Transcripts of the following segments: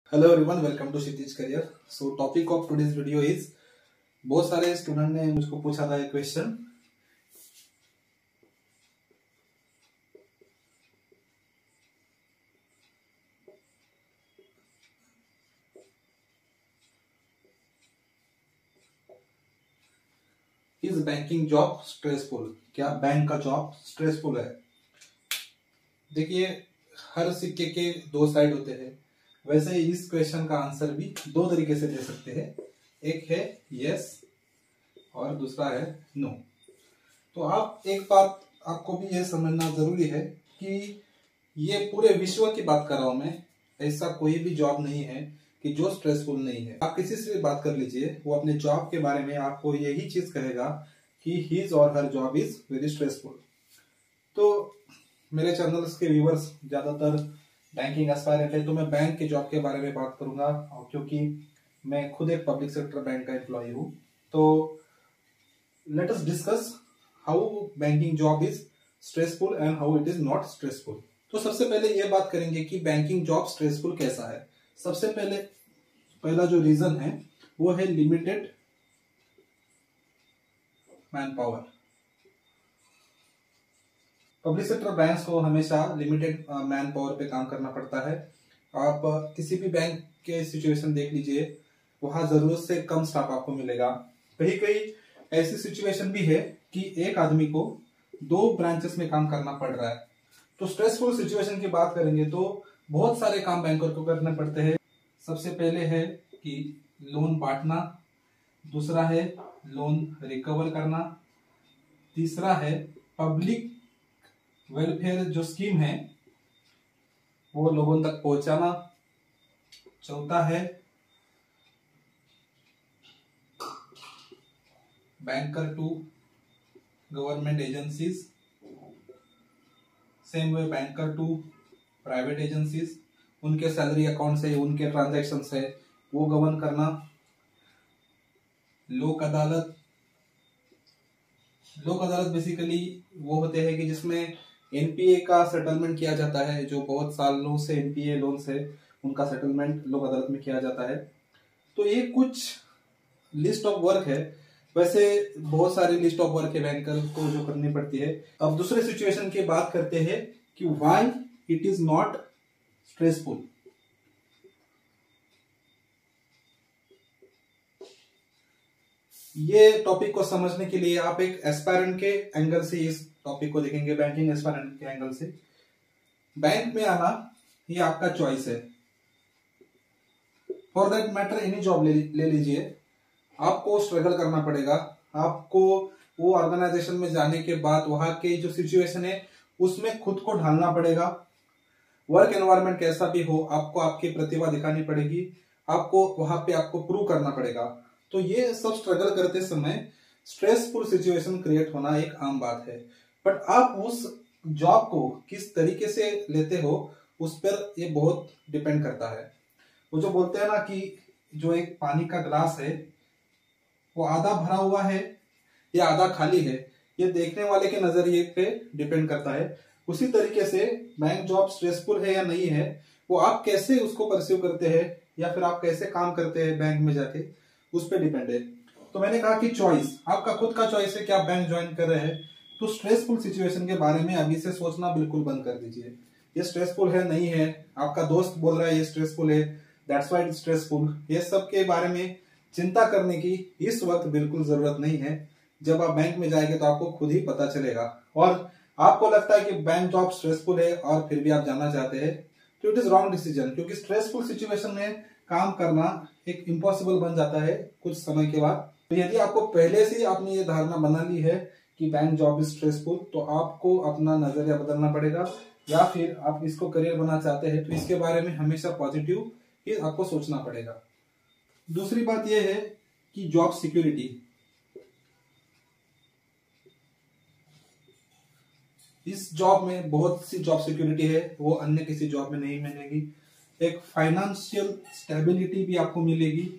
Hello everyone, welcome to Kshitij career. So topic of today's video is, बहुत सारे student ने मुझको पूछा था एक question, is banking job stressful? क्या बैंक का जॉब स्ट्रेसफुल है? देखिए, हर सिक्के के दो साइड होते हैं। वैसे ही इस क्वेश्चन का आंसर भी दो तरीके से दे सकते हैं। एक है यस और दूसरा है नो। तो आप एक बात आपको भी यह समझना जरूरी है कि ये पूरे विश्व की बात कर रहा हूं मैं। ऐसा कोई भी जॉब नहीं है कि जो स्ट्रेसफुल नहीं है। आप किसी से भी बात कर लीजिए, वो अपने जॉब के बारे में आपको यही चीज कहेगा कि हिज और her job is very stressful. तो मेरे चैनल्स के व्यूवर्स ज्यादातर बैंकिंग एस्पायरेंट है, तो मैं बैंक के जॉब के बारे में बात करूंगा, और क्योंकि मैं खुद एक पब्लिक सेक्टर बैंक का एम्प्लॉय हूँ। तो let us discuss how banking job is stressful and how it is not stressful. तो सबसे पहले ये बात करेंगे कि बैंकिंग जॉब स्ट्रेसफुल कैसा है। सबसे पहला जो रीजन है वो है limited manpower. Public sector banks को हमेशा लिमिटेड मैन पावर पे काम करना पड़ता है। आप किसी भी बैंक के सिचुएशन देख लीजिए, वहां जरूरत से कम स्टाफ आपको मिलेगा। कहीं कहीं ऐसी सिचुएशन भी है कि एक आदमी को दो ब्रांचेस में काम करना पड़ रहा है। तो स्ट्रेसफुल सिचुएशन की बात करेंगे तो बहुत सारे काम बैंकर को करने पड़ते हैं। सबसे पहले है कि लोन बांटना, दूसरा है लोन रिकवर करना, तीसरा है पब्लिक वेलफेयर जो स्कीम है वो लोगों तक पहुंचाना, चौथा है banker to government agencies, same way banker to private agencies, उनके सैलरी अकाउंट से उनके ट्रांजैक्शन से वो गवर्न करना, लोक अदालत बेसिकली वो होते हैं कि जिसमें एनपीए का सेटलमेंट किया जाता है। जो बहुत सालों से एनपीए लोन है उनका सेटलमेंट लोक अदालत में किया जाता है। तो ये कुछ लिस्ट ऑफ वर्क है। वैसे बहुत सारी लिस्ट ऑफ वर्क है बैंकर को जो करनी पड़ती है। अब दूसरे सिचुएशन की बात करते हैं कि why it is not stressful. ये टॉपिक को समझने के लिए आप एक एस्पायरेंट के एंगल से इस टॉपिक को देखेंगे, बैंकिंग एस्पायरेंट के एंगल से। बैंक में आना ये आपका चॉइस है। For that matter any job ले लीजिए, आपको स्ट्रगल करना पड़ेगा। आपको वो ऑर्गेनाइजेशन में जाने के बाद वहां के जो सिचुएशन है उसमें खुद को ढालना पड़ेगा। वर्क एनवायरनमेंट कैसा भी हो, आपको आपकी प्रतिभा दिखानी पड़ेगी। आपको वहां पे आपको प्रूव करना पड़ेगा। तो ये सब स्ट्रगल करते समय स्ट्रेसफुल सिचुएशन क्रिएट होना एक आम बात है। बट आप उस जॉब को किस तरीके से लेते हो उस पर ये बहुत डिपेंड करता है। वो जो बोलते हैं ना कि जो एक पानी का ग्लास है वो आधा भरा हुआ है या आधा खाली है, ये देखने वाले के नजरिए पे डिपेंड करता है। उसी तरीके से बैंक जॉब स्ट्रेसफुल है या नहीं है, वो आप कैसे उसको परस्यू करते हैं या फिर आप कैसे काम करते हैं बैंक में जाके, उस पर डिपेंड है। तो मैंने कहा कि चॉइस आपका खुद का चॉइस है कि आप बैंक ज्वाइन कर रहे हैं। तो स्ट्रेसफुल सिचुएशन के बारे में अभी से सोचना बिल्कुल बंद कर दीजिए। ये स्ट्रेसफुल है नहीं है, आपका दोस्त बोल रहा है ये स्ट्रेसफुल है, दैट्स व्हाई इट्स स्ट्रेसफुल, ये सब के बारे में चिंता करने की इस वक्त बिल्कुल जरूरत नहीं है। जब आप बैंक में जाएंगे तो आपको खुद ही पता चलेगा। और आपको लगता है कि बैंक जॉब स्ट्रेसफुल है और फिर भी आप जाना चाहते हैं, तो इट इज रॉन्ग डिसीजन। क्योंकि स्ट्रेसफुल सिचुएशन में काम करना एक इम्पॉसिबल बन जाता है कुछ समय के बाद। तो यदि आपको पहले से आपने ये धारणा बना ली है कि बैंक जॉब इज स्ट्रेसफुल, तो आपको अपना नजरिया बदलना पड़ेगा। या फिर आप इसको करियर बनाना चाहते हैं तो इसके बारे में हमेशा पॉजिटिव ही आपको सोचना पड़ेगा। दूसरी बात यह है कि जॉब सिक्योरिटी। इस जॉब में बहुत सी जॉब सिक्योरिटी है, वो अन्य किसी जॉब में नहीं मिलेगी। एक फाइनेंशियल स्टेबिलिटी भी आपको मिलेगी,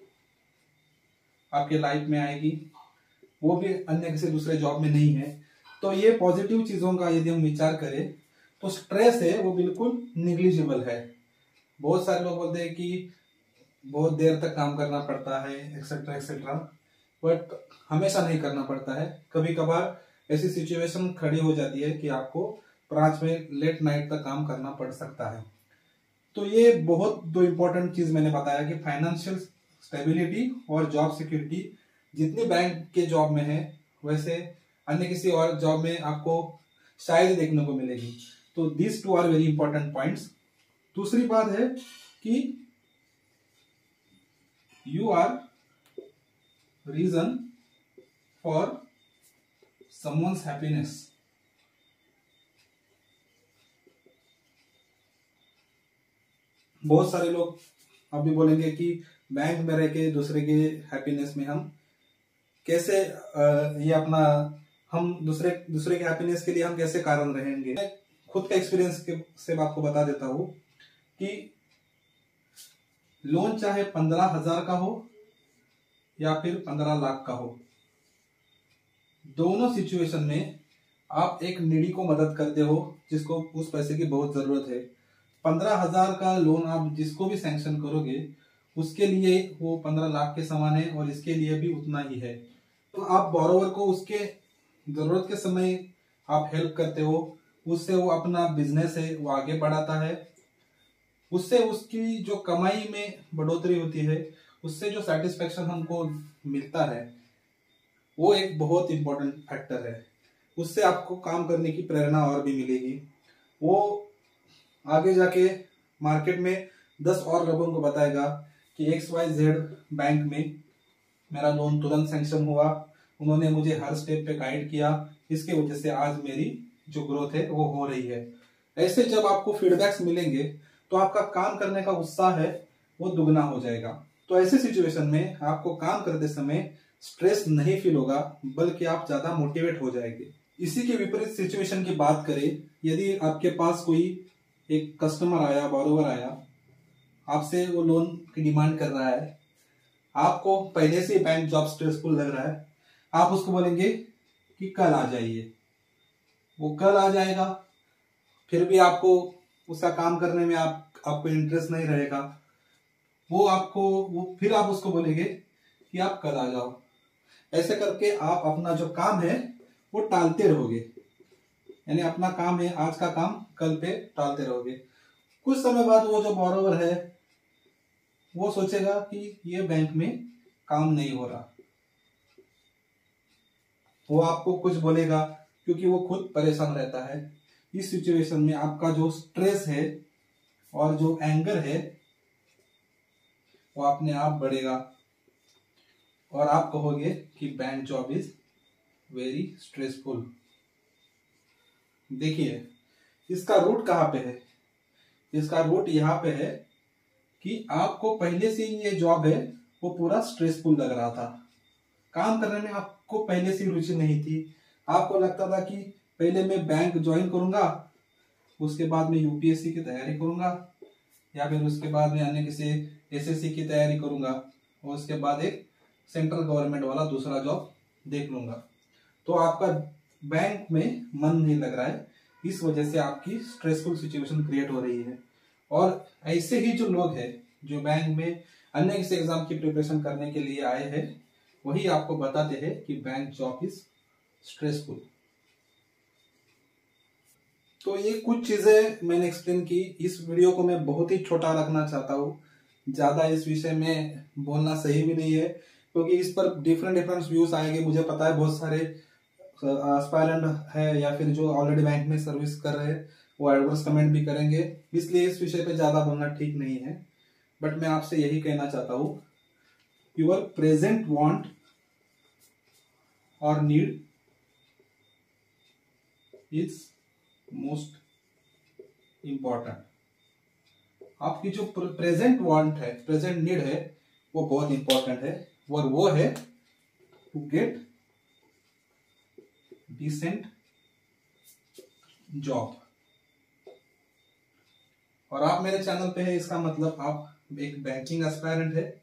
आपके लाइफ में आएगी, वो भी अन्य किसी दूसरे जॉब में नहीं है। तो ये पॉजिटिव चीजों का यदि हम विचार करें तो स्ट्रेस है वो बिल्कुल निग्लिजिबल है। बहुत सारे लोग बोलते हैं कि बहुत देर तक काम करना पड़ता है एक्सेट्रा एक्सेट्रा, बट हमेशा नहीं करना पड़ता है। कभी कभार ऐसी सिचुएशन खड़ी हो जाती है कि आपको ब्रांच में लेट नाइट तक काम करना पड़ सकता है। तो ये बहुत दो इम्पोर्टेंट चीज मैंने बताया कि फाइनेंशियल स्टेबिलिटी और जॉब सिक्योरिटी जितनी बैंक के जॉब में है वैसे अन्य किसी और जॉब में आपको शायद देखने को मिलेगी। तो this two are very important points. दूसरी बात है कि you are reason for someone's happiness. बहुत सारे लोग अभी बोलेंगे कि बैंक में रह के दूसरे के हैप्पीनेस में हम कैसे ये अपना हम दूसरे के हैप्पीनेस के लिए हम कैसे कारण रहेंगे। मैं खुद का एक्सपीरियंस से आपको बता देता हूँ कि लोन चाहे 15,000 का हो या फिर 15 लाख का हो, दोनों सिचुएशन में आप एक नीडी को मदद करते हो जिसको उस पैसे की बहुत जरूरत है। 15,000 का लोन आप जिसको भी सैंक्शन करोगे उसके लिए वो 15 लाख के समान है और इसके लिए भी उतना ही है। तो आप बोरोवर को उसके जरूरत के समय आप हेल्प करते हो, उससे वो अपना बिजनेस है वो आगे बढ़ाता है, उससे उसकी जो कमाई में बढ़ोतरी होती है, उससे जो सेटिस्फेक्शन हमको मिलता है वो एक बहुत इंपॉर्टेंट फैक्टर है। उससे आपको काम करने की प्रेरणा और भी मिलेगी। वो आगे जाके मार्केट में 10 और लोगों को बताएगा कि XYZ बैंक में मेरा लोन तुरंत सैंक्शन हुआ, उन्होंने मुझे हर स्टेप पे गाइड किया, इसके वजह से आज मेरी जो ग्रोथ है वो हो रही है। ऐसे जब आपको फीडबैक्स मिलेंगे तो आपका काम करने का उत्साह है वो दुगना हो जाएगा। तो ऐसे सिचुएशन में आपको काम करते समय स्ट्रेस नहीं फील होगा बल्कि आप ज्यादा मोटिवेट हो जाएंगे। इसी के विपरीत सिचुएशन की बात करें, यदि आपके पास कोई एक कस्टमर आया, बोरोवर आया, आपसे वो लोन की डिमांड कर रहा है, आपको पहले से बैंक जॉब स्ट्रेसफुल लग रहा है, आप उसको बोलेंगे कि कल आ जाइए, वो कल आ जाएगा, फिर भी आपको उसका काम करने में आपको इंटरेस्ट नहीं रहेगा, वो फिर आप उसको बोलेंगे कि आप कल आ जाओ। ऐसे करके आप अपना जो काम है वो टालते रहोगे, यानी अपना काम है आज का काम कल पे टालते रहोगे। कुछ समय बाद वो जो बोरोवर है वो सोचेगा कि ये बैंक में काम नहीं हो रहा, वो आपको कुछ बोलेगा क्योंकि वो खुद परेशान रहता है। इस सिचुएशन में आपका जो स्ट्रेस है और जो एंगर है वो अपने आप बढ़ेगा और आप कहोगे कि bank job is very stressful. देखिए इसका रूट कहाँ पे है, इसका रूट यहाँ पे है कि आपको पहले से ये जॉब है वो पूरा स्ट्रेसफुल लग रहा था, काम करने में आपको पहले से रुचि नहीं थी। आपको लगता था कि पहले मैं बैंक ज्वाइन करूंगा, उसके बाद मैं यूपीएससी की तैयारी करूंगा या फिर उसके बाद में अन्य किसी एसएससी की तैयारी करूंगा और उसके बाद एक सेंट्रल गवर्नमेंट वाला दूसरा जॉब देख लूंगा। तो आपका बैंक में मन नहीं लग रहा है, इस वजह से आपकी स्ट्रेसफुल सिचुएशन क्रिएट हो रही है। और ऐसे ही जो लोग हैं जो बैंक में अन्य किसी एग्जाम की प्रिपरेशन करने के लिए आए हैं वही आपको बताते हैं कि बैंक जॉब इज स्ट्रेसफुल। तो ये कुछ चीजें मैंने एक्सप्लेन की। इस वीडियो को मैं बहुत ही छोटा रखना चाहता हूँ, ज्यादा इस विषय में बोलना सही भी नहीं है क्योंकि इस पर डिफरेंट व्यूज आएंगे। मुझे पता है बहुत सारे एस्पायरेंट है या फिर जो ऑलरेडी बैंक में सर्विस कर रहे हैं वो एडवर्स कमेंट भी करेंगे, इसलिए इस विषय पे ज्यादा बोलना ठीक नहीं है। बट मैं आपसे यही कहना चाहता हूँ, योर प्रेजेंट वांट और नीड इज मोस्ट इंपॉर्टेंट। आपकी जो प्रेजेंट वांट है, प्रेजेंट नीड है वो बहुत इंपॉर्टेंट है और वो है टू गेट डिसेंट जॉब। और आप मेरे चैनल पे है इसका मतलब आप एक बैंकिंग एस्पायरेंट है।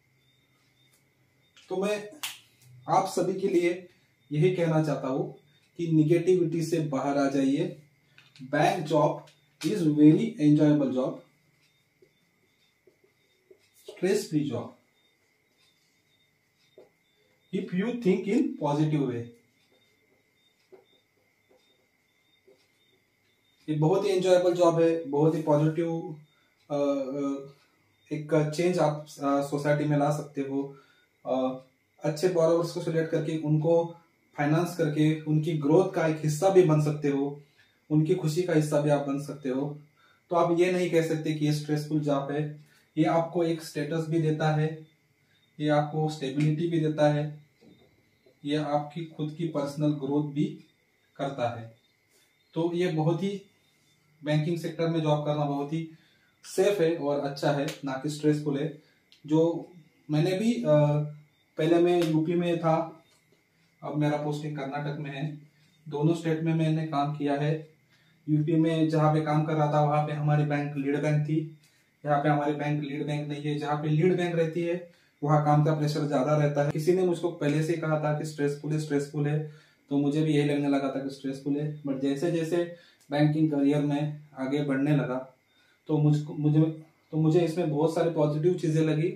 तो मैं आप सभी के लिए यही कहना चाहता हूं कि निगेटिविटी से बाहर आ जाइए। Bank job is very enjoyable job, stress free job if you think in positive way. ये बहुत ही एंजॉयबल जॉब है, बहुत ही पॉजिटिव एक चेंज आप सोसाइटी में ला सकते हो। अच्छे बोरोवर्स को सिलेक्ट करके उनको फाइनेंस करके उनकी ग्रोथ का एक हिस्सा भी बन सकते हो, उनकी खुशी का हिस्सा भी आप बन सकते हो। तो आप ये नहीं कह सकते कि ये स्ट्रेसफुल जॉब है। ये आपको एक स्टेटस भी देता है, ये आपको स्टेबिलिटी भी देता है, ये आपकी खुद की पर्सनल ग्रोथ भी करता है। तो ये बहुत ही बैंकिंग सेक्टर में जॉब करना बहुत ही सेफ है और अच्छा है, ना कि स्ट्रेसफुल है। जो मैंने भी पहले मैं यूपी में था, अब मेरा पोस्टिंग कर्नाटक में है। दोनों स्टेट में मैंने काम किया है। यूपी में जहाँ पे काम कर रहा था वहाँ पे हमारी बैंक लीड बैंक थी, यहाँ पे हमारी बैंक लीड बैंक नहीं है। जहाँ पे लीड बैंक रहती है वहाँ काम का प्रेशर ज्यादा रहता है। किसी ने मुझको पहले से कहा था कि स्ट्रेसफुल है, तो मुझे भी यही लगने लगा था कि स्ट्रेसफुल है। बट जैसे जैसे बैंकिंग करियर में आगे बढ़ने लगा तो मुझे इसमें बहुत सारी पॉजिटिव चीजें लगी।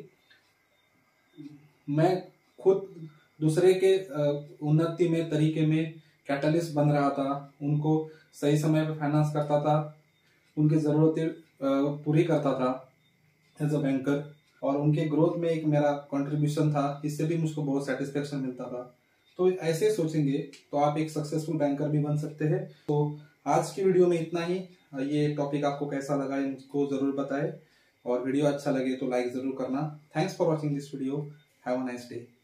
मैं खुद दूसरे के उन्नति में तरीके में कैटलिस्ट बन रहा था, उनको सही समय पे फाइनेंस करता था, उनकी जरूरतें पूरी करता था एज अ बैंकर, और उनके ग्रोथ में एक मेरा कंट्रीब्यूशन था। इससे भी मुझको बहुत सेटिस्फेक्शन मिलता था। तो ऐसे सोचेंगे तो आप एक सक्सेसफुल बैंकर भी बन सकते हैं। तो आज की वीडियो में इतना ही। ये टॉपिक आपको कैसा लगा मुझको जरूर बताएं, और वीडियो अच्छा लगे तो लाइक जरूर करना। Thanks for watching this video. Have a nice day.